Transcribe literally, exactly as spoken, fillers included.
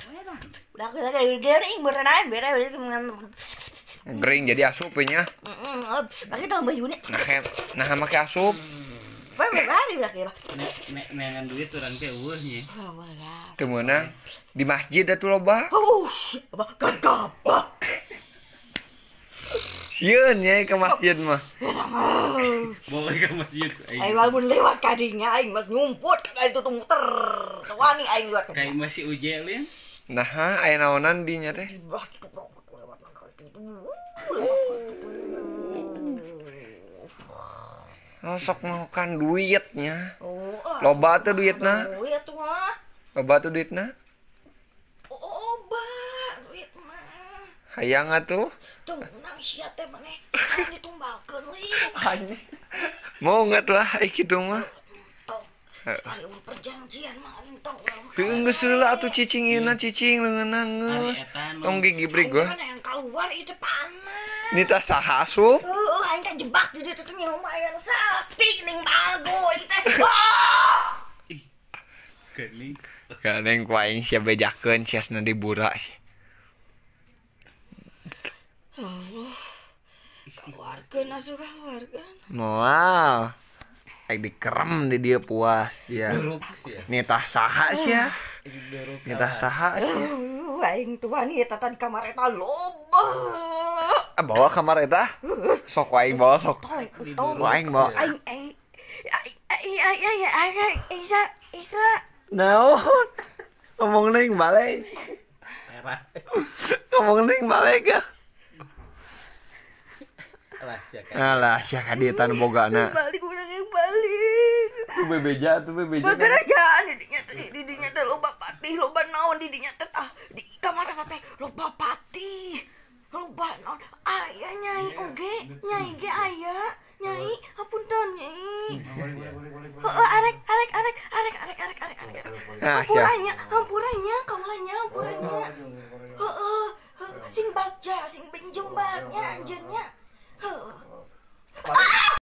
Udah kita kayak gering berenang beda Gering jadi asupnya. Heeh. Lagi tambah unit. Nah, nah make asup. Bari udah kira. Nek nek nengan duit urang teh eueuh nya. Oh, wala. Teu meunang di masjid atuh loba. Oh, apa kagapa. Sieun nya ke masjid mah. Bawa ke masjid Aing lamun lewat kadinya aing mas nyumput ka itu tuh muter. Wani aing lewat. kayak masih ujelin. Nah, aya naonan dinya teh? Oh, sok makan duitnya. Oh, Loba tuh duitna. oh ya tuh mah. Loba tuh duitna. Obat duit mah. Hayang atuh. Tuh nang sia teh maneh. Anu ditumbalkeun we. Anjing. Mau nggak tuh ah kitu mah? Tong. Ari perjanjian mah aing tong urang. Teu geus heula atuh cicingina cicing leungeunna geus. Tong gigi brig gua. Mana yang keluar itu panas. Nita saha asup? Heeh, aing teh jebak di ditu teh lumayan sakti ning bago ieu teh. Geuning. Ganeng ku aing sia bejakeun siasna dibura sih. Allah. Keluarkeun asuh keluarkeun. Moal. Aing dikerem di dia puas ya. Buruk sih ya. Nita saha sia? Buruk. Nita saha sia? Uh, aing tuan ieu tata di kamar eta loba. Ah, bawa kamar eta? Sok aing bawa sok. Tong, Ku aing bawa. aing aing aing aing aing aing Isa Isa. Naon? Ngomong ning balai. Merah. Ngomong ning balai ka. Alah sia kan. Alah, sia kadieutan bogana. Balik urang yang balik. Tu bebeja, tu bebeja. Bagerajaan di dinya teh di dinya teh loba patih, loba naon di dinya teh tah di kamar eta teh loba patih. Loba naon aya nyai oge, nyai ge aya. Nyai, hapunten nyai. Heeh, arek arek arek arek arek arek arek arek. Ah, sia. Hampuranya, hampuranya, kaulanya hampuranya. Heeh, sing bagja, sing benjembarnya anjeunnya.